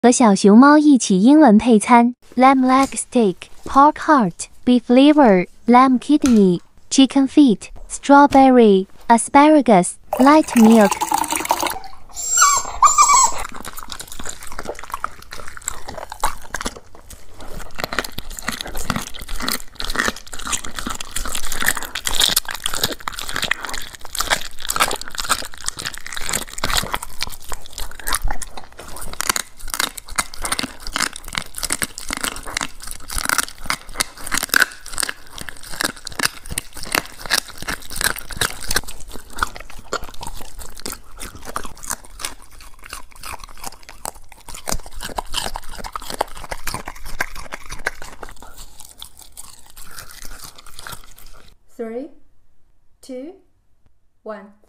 和小熊猫一起英文配餐 ：lamb leg steak, pork heart, beef liver, lamb kidney, chicken feet, strawberry, asparagus, light milk. Three, two, one.